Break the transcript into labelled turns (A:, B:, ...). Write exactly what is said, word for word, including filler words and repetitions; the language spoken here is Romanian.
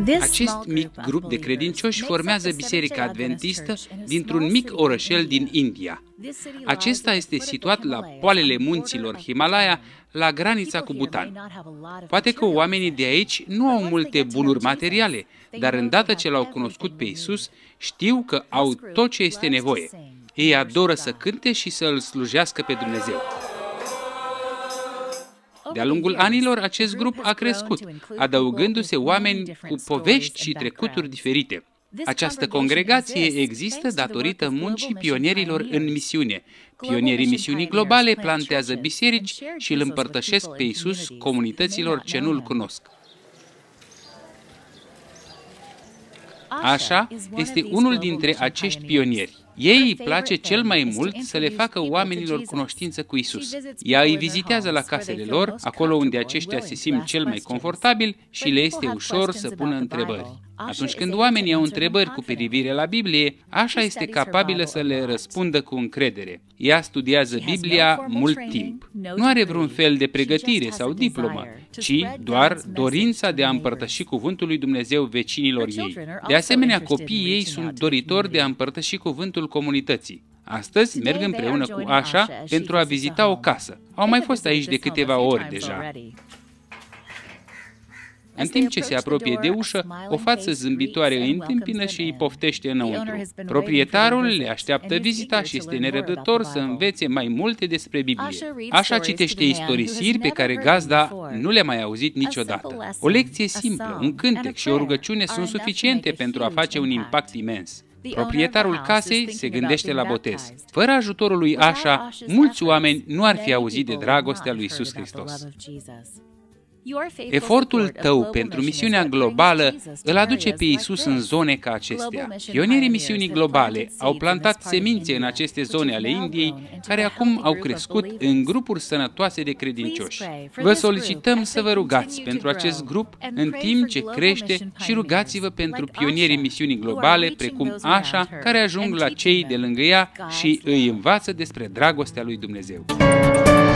A: Acest mic grup de credincioși formează Biserica Adventistă dintr-un mic orășel din India. Acesta este situat la poalele munților Himalaya, la granița cu Bhutan. Poate că oamenii de aici nu au multe bunuri materiale, dar îndată ce l-au cunoscut pe Iisus, știu că au tot ce este nevoie. Ei adoră să cânte și să îl slujească pe Dumnezeu. De-a lungul anilor, acest grup a crescut, adăugându-se oameni cu povești și trecuturi diferite. Această congregație există datorită muncii pionierilor în misiune. Pionierii misiunii globale plantează biserici și îl împărtășesc pe Iisus comunităților ce nu-L cunosc. Așa este unul dintre acești pionieri. Ei îi place cel mai mult să le facă oamenilor cunoștință cu Isus. Ea îi vizitează la casele lor, acolo unde aceștia se simt cel mai confortabil și le este ușor să pună întrebări. Atunci când oamenii au întrebări cu privire la Biblie, Asha este capabilă să le răspundă cu încredere. Ea studiază Biblia mult timp. Nu are vreun fel de pregătire sau diplomă, ci doar dorința de a împărtăși cuvântul lui Dumnezeu vecinilor ei. De asemenea, copiii ei sunt doritori de a împărtăși cuvântul comunității. Astăzi merg împreună cu Asha pentru a vizita o casă. Au mai fost aici de câteva ori deja. În timp ce se apropie de ușă, o față zâmbitoare îi întâmpină și îi poftește înăuntru. Proprietarul le așteaptă vizita și este nerăbdător să învețe mai multe despre Biblie. Asha citește istorisiri pe care gazda nu le-a mai auzit niciodată. O lecție simplă, un cântec și o rugăciune sunt suficiente pentru a face un impact imens. Proprietarul casei se gândește la botez. Fără ajutorul lui Asha, mulți oameni nu ar fi auzit de dragostea lui Iisus Hristos. Efortul tău pentru misiunea globală îl aduce pe Iisus în zone ca acestea. Pionierii misiunii globale au plantat semințe în aceste zone ale Indiei, care acum au crescut în grupuri sănătoase de credincioși. Vă solicităm să vă rugați pentru acest grup în timp ce crește și rugați-vă pentru pionierii misiunii globale, precum Asha, care ajung la cei de lângă ea și îi învață despre dragostea lui Dumnezeu.